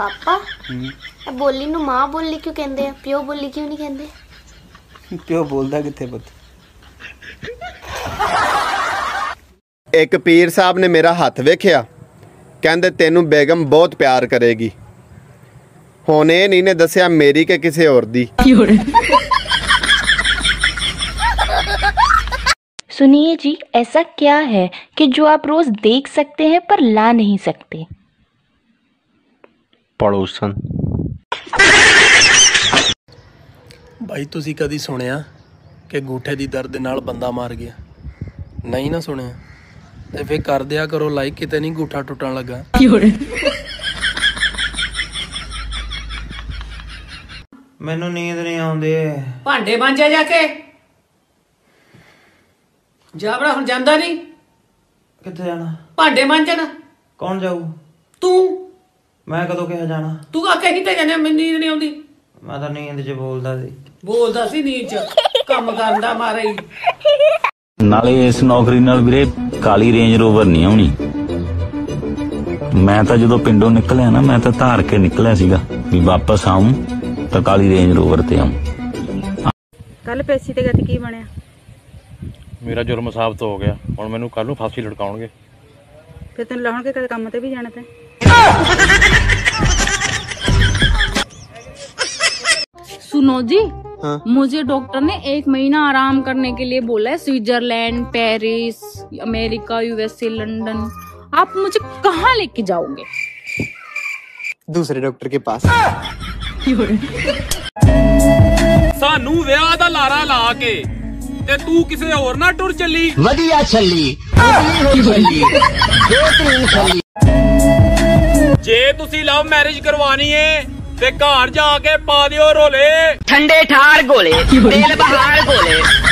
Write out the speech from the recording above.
पापा बोली नू मां बोली क्यों कहंदे आ, प्यो बोली क्यों नहीं कहंदे? प्यो बोलदा किथे पुत। एक पीर साहब ने मेरा हथ वेखिया, कहंदे तेनू बेगम बहुत प्यार करेगी। हुण इह नहीं ने दस्सिया मेरी के किसी होर दी। सुनिए जी, ऐसा क्या है कि जो आप रोज देख सकते हैं पर ला नहीं सकते? पड़ोसन। भाई तुसी कदी सुनिया कि गूठे दी दर्द नाल बंदा मार गया? नहीं ना सुनिया ते फिर कर दिया करो लाइक, किते नहीं गूठा टुटन लगा। मैनू नींद नहीं आउंदी। भांडे मांजे जाके जा बड़ा, हुण जांदा नहीं? किथे जाना? भांडे मांजन। कौन जाऊ? तू। मैं कदों कहा जाना? तू आ कहीं ते जाने, मैनूं नींद नहीं आउंदी। मैं तो नींद च बोलदा सी नींद च काम करदा मारे ही। नाले इस नौकरी नाल वीरे काली रेंज रोवर नहीं आउणी। मैं तो जो पिंडों निकलिया ना, मैं तो धार के निकलिया सीगा भी वापस आऊं तो काली रेंज रोवर ते आऊं। कल पेशी ते गति की बनया? मेरा जुर्म साबित हो गया, हुण मैनूं कल नूं फांसी लटकाउणगे। फिर तेन लाउणगे, कदे काम ते भी जाना ते। सुनो जी, हाँ? मुझे डॉक्टर ने 1 महीना आराम करने के लिए बोला है। Switzerland, Paris, America, USA, London. आप मुझे कहाँ लेके जाओगे? दूसरे डॉक्टर के पास। सानू विआह दा लारा ला के ते तू किसे होर ना टुर चली। वधिया छली जे तुसी लव मैरिज करवानी है ते घर जाके पा दियो रोले। ठंडे ठार गोले, तेल बहार गोले।